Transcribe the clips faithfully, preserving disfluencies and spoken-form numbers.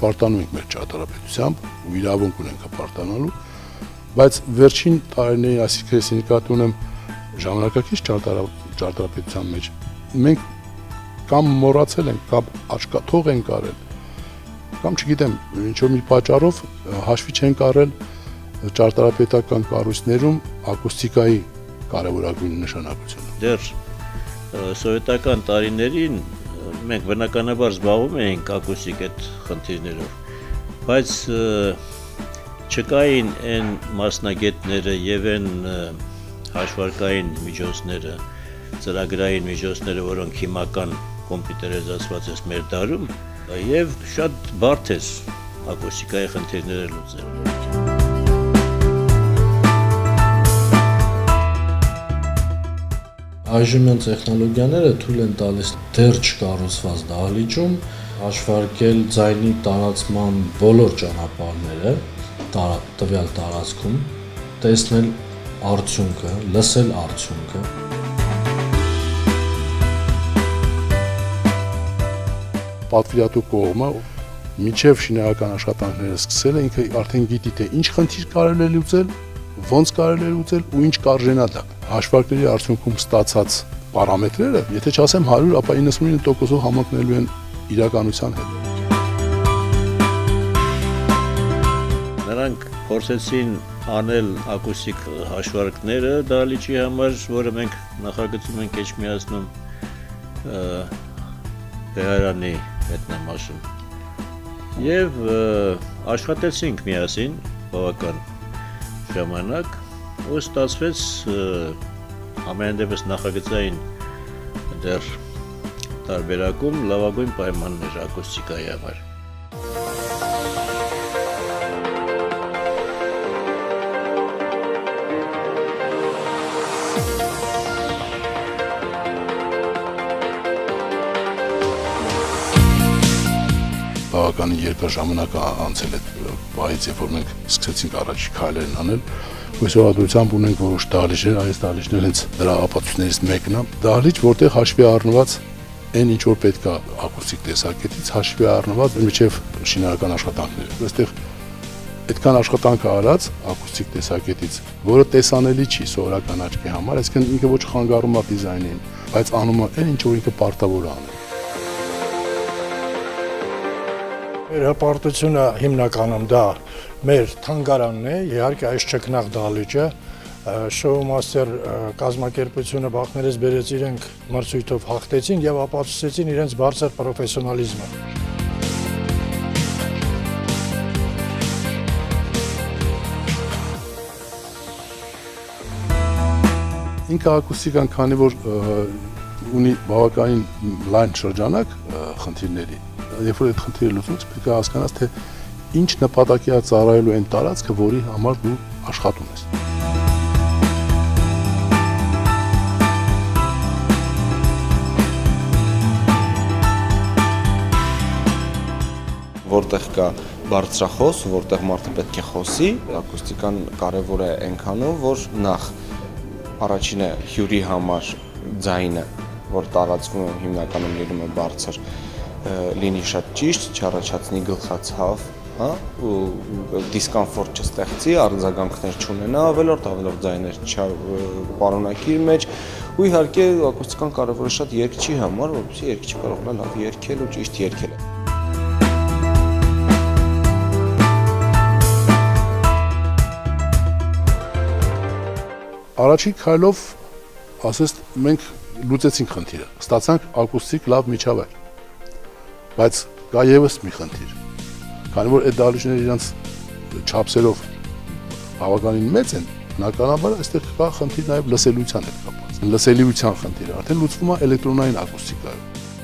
հպարտանում ենք մեր ճարտարապետությամբ ու իրավունք ունենք հպարտանալու, բայց վերջին տարիներին, այսինքն ես նկատի ունեմ ժամանակակից ճարտարապետության մեջ, մենք կամ մոռացել ենք, կամ աչքաթող ենք արել, կամ չգիտեմ, ինչ-որ մի պատճառով հաշվի չենք առել ճարտարապետական կառույցներում ակուստիկայի կարևորագույն նշանակությունը։ Դեռ սովետական տարիներին մենք բնականաբար զբաղվում էինք ակուստիկ այդ խնդիրներով, բայց չկային այն մասնագետները եւ այն հաշվարկային միջոցները, ծրագրային միջոցները, որոնք հիմական կոմպյուտերիզացված է մեր դարում, եւ շատ բարդ է ակուստիկայի խնդիրները լուծել։ Այժմյան տեխնոլոգիաները թույլ են տալիս դեռ չկառուցված դահլիճում հաշվարկել ձայնի տարածման բոլոր ճանապարհները տվյալ տարածքում, տեսնել արդյունքը, լսել արդյունքը։ Պատվիրատու կողմը մինչև շինարարական աշխատանքները սկսել է, ինքը արդեն գիտի, թե ինչ խնդիր կարելի է լուծել, ոնց կարելի է լուծել ու ինչ կարժենա դա։ Հաշվարկների արդյունքում ստացած պարամետրերը, եթե չասեմ հարյուր, ապա իննսունինը տոկոսով համընկնելու են իրականության հետ։ Նրանք փորձեցին անել ակուստիկ հաշվարկները դահլիճի համար, որը մենք նախագծում ենք Էջմիածնում Բեհարանի մետնամասում։ Եվ աշխատեցինք միասին բավական ժամանակ, ու ստացվեց ամենանդեպս նախագծային դեռ տարբերակում լավագույն պայմաններ ակուստիկայի համար։ Բավականին երկար ժամանակ անցել է պահից, երբ որ մենք սկսեցինք առաջի քայլերն անել, հուսահատությամբ ունենք որոշ դահլիճներ, այս դահլիճները հենց դրա ապացույցներից մեկն է։ Դահլիճ, որտեղ հաշվի առնված այն ինչ որ պետք է ակուստիկ տեսակետից, հաշվի առնված մինչև շինարարական աշխատանքները։ Այստեղ այդքան աշխատանք արած ակուստիկ տեսակետից, որը տեսանելի չի սովորական աչքի համար, այսինքն ինքը ոչ խանգարում է դիզայնին, բայց անում է այն ինչ որ ինքը պարտավոր է անել։ Մեր հպարտությունը հիմնականում դա մեր թանգարանն է, իհարկե այս չքնաղ դահլիճը, շոու-մաստեր կազմակերպությունը բախներես բերեց իրենք մրցույթով հաղթեցին եւ ապացուցեցին իրենց բարձր պրոֆեսիոնալիզմը։ Ինքը ակուստիկան, քանի որ ունի բավականին լայն շրջանակ խնդիրների, երբ որ այդ խնդիրը լուծում, պետք է հասկանաս, թե ինչ նպատակի է ծառայելու այն տարածքը, որի համար դու աշխատում ես։ Որտեղ կա բարձրախոս, որտեղ մարդը պետք է խոսի, ակուստիկան կարևոր է այնքանով, որ նախ առաջինը հյուրի համար ձայնը, որ տարածվում է հիմնականում լինում է բարձր, լինի շատ ճիշտ, չառաջացնի գլխացավ, հա, ու դիսկոմֆորտ չստեղծի, արձագանքներ չունենա, ավելորդ ավելորդ ձայներ չպարունակի իր մեջ, ու իհարկե ակուստիկան կարևոր է շատ երգչի համար, որպեսզի երգչի կարողանա լավ երգել ու ճիշտ երգել։ Առաջին քայլով, ասես, մենք լուծեցինք խնդիրը, ստացանք ակուստիկ լավ միջավայր, բայց կա ևս մի խնդիր, քանի որ այդ դահլիճները իրենց չափսերով բավականին մեծ են, բնականաբար այստեղ կա խնդիր նաև լսելիության հետ կապված, լսելիության խնդիրը արդեն լուծվում է էլեկտրոնային ակուստիկայով։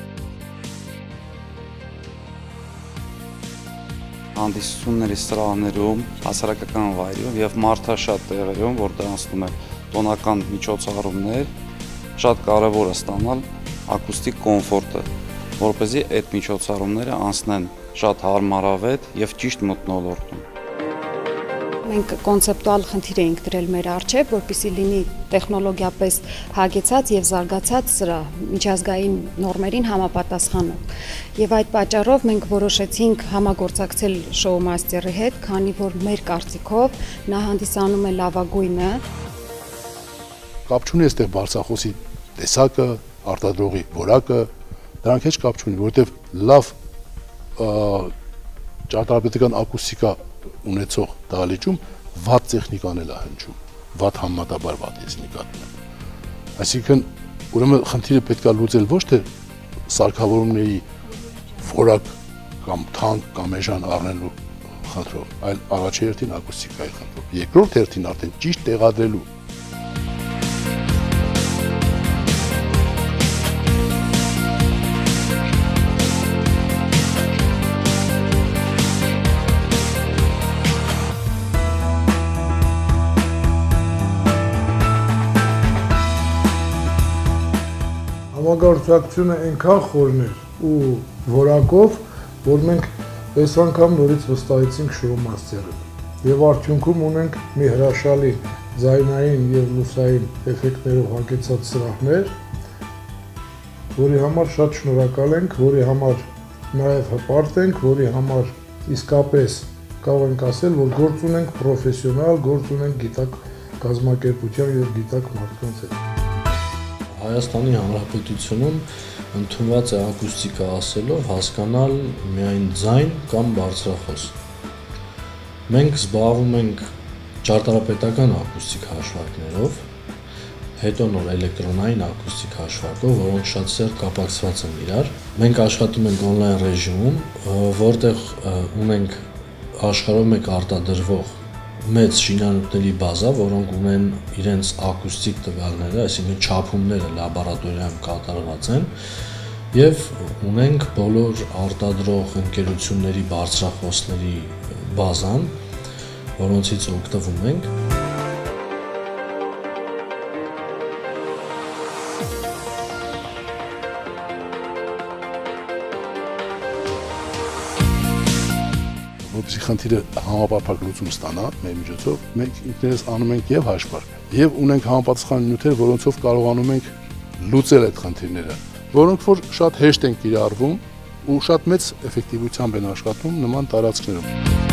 Հանդիսությունների սրահներում, հասարակական վայրերում եւ մարդաշատ տեղերում, որտեղ անցնում է տոնական միջոցառումներ, շատ կարևոր է ստանալ ակուստիկ կոմֆորտը, որպեսզի այդ միջոցառումները անցնեն շատ հարմարավետ եւ ճիշտ մթնոլորտում։ Մենք կոնցեպտուալ խնդիր էինք դրել մեր առջև, որպեսզի լինի տեխնոլոգիապես հագեցած եւ զարգացած սրա միջազգային նորմերին համապատասխանող։ Եվ այդ պատճառով մենք որոշեցինք համագործակցել շոու-մաստերի հետ, քանի որ մեր կարծիքով նա հանդիսանում է լավագույնը։ Կապ չունի այստեղ բարձրախոսի տեսակը, արտադրողի որակը, դրանք հետ կապ չունի, որովհետեւ լավ ճարտարապետական ակուստիկա ունեցող դահլիճում վատ տեխնիկան էլ է հնչում, վատ համեմատաբար վատ ես նկատում եմ։ Այսինքն, ուրեմն խնդիրը պետք է լուծել ոչ թե սարքավորումների որակ կամ թանկ կամ էժան առնելու խնդրով, այլ առաջին հերթին ակուստիկայի խնդրով։ Երկրորդ հերթին արդեն ճիշտ տեղադրելու։ Համագործակցությունը այնքան խորն էր ու որակով, որ մենք այս անգամ նորից վստահեցինք շոու-մաստերը։ Եվ արդյունքում ունենք մի հրաշալի ձայնային եւ լուսային էֆեկտներով հագեցած սրահներ, որի համար շատ շնորհակալ ենք, որի համար նաեւ հպարտ ենք, որի համար իսկապես կարող ենք ասել, որ գործ ունենք պրոֆեսիոնալ, գործ ունենք գիտակ կազմակերպության եւ գիտակ մարդկանց հետ։ Հայաստանի Հանրապետությունում ընդունված է ակուստիկա ասելով հասկանալ միայն ձայն կամ բարձրախոս։ Մենք զբաղվում ենք ճարտարապետական ակուստիկ հաշվարկներով, հետո նոր էլեկտրոնային ակուստիկ հաշվարկով, որոնք շատ սերտ կապակցված են իրար։ Մենք աշխատում ենք on-line ռեժիմում, որտեղ ունենք աշխարհով մեկ արտադրվող մեծ շինանյութերի բազա, որոնք ունեն իրենց ակուստիկ տվյալները, այսինքն չափումները լաբորատորիայում կատարված են, եւ ունենք բոլոր արտադրող ընկերությունների բարձրախոսների բազան, որոնցից օգտվում ենք։ Որպեսզի խնդիրը համապարփակ լուծում ստանա մեր միջոցով, մենք ինքներս անում ենք եւ հաշվարկ, եւ ունենք համապատասխան նյութեր, որոնցով կարողանում ենք լուծել այդ խնդիրները, որոնք որ շատ հեշտ են կիրառվում ու շատ մեծ էֆեկտիվությամբ են աշխատում նման տարածքներում։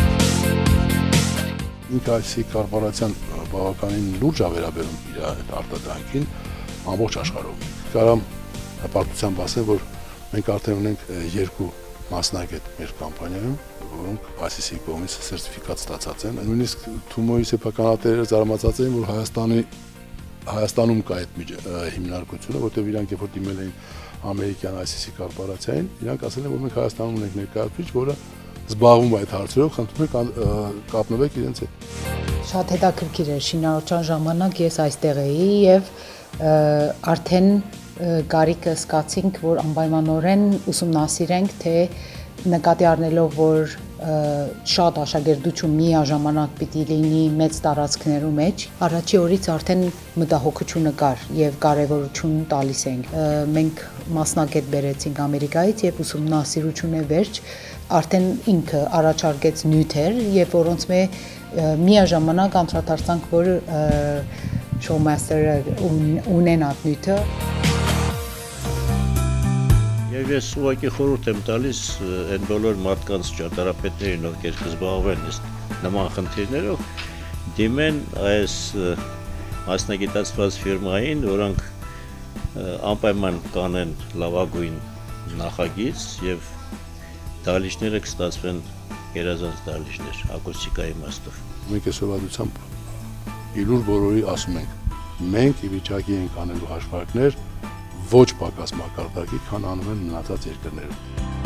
Ինքը այսի կորպորացիան բավականին լուրջ է վերաբերում իր այդ արտադրանքին ամբողջ աշխարհում։ Կարամ հպարտությամբ ասել, որ մենք արդեն ունենք երկու մասնագետ մեր կամպանիայում, որոնք այսիսի կողմից սերտիֆիկատ ստացած են։ Նույնիսկ Թումոյի սեփականատերերը զարմացած էին, որ Հայաստանի Հայաստանում կա այդ հիմնարկությունը, որտեղ իրանք երբ որ դիմել էին ամերիկյան այսիսի կորպորացիային, իրանք ասել են, որ մենք Հայաստանում ունենք ներկայացուցիչ, որը զբաղվում է այդ հարցերով, խնդրում եք կապնվեք իրենց հետ։ Շատ հետաքրքիր էր շինարարության ժամանակ ես այստեղ էի եւ արդեն կարիքը զգացինք, որ անպայմանորեն ուսումնասիրենք, թե նկատի առնելով, որ շատ աշակերտություն միաժամանակ պիտի լինի մեծ տարածքներու մեջ, առաջի օրից արդեն մտահոգությունը կար եւ կարեւորություն տալիս ենք։ Մենք մասնակետ բերեցինք Ամերիկայից եւ ուսումնասիրությունը վերջ արդեն ինքը առաջարկեց նյութեր եւ որոնց մե միաժամանակ անդրադարձանք, որ շոու-մաստերը ունեն այդ նյութը։ Եվ ես ուղղակի խորհուրդ եմ տալիս այն բոլոր մարդկանց ճարտարապետներին, ովքեր կզբաղվեն նման խնդիրներով, դիմեն այս մասնագիտացված ֆիրմային, որոնք անպայման կանեն լավագույն նախագիծ եւ դահլիճները կստացվեն գերազանց դահլիճներ ակուստիկայի իմաստով։ Մենք այս հովանությամբ իլուր բոլորի ասում ենք, մենք ի վիճակի ենք անելու հաշվարկներ ոչ պակաս մակարդակի, քան անում են մնացած երկրներում։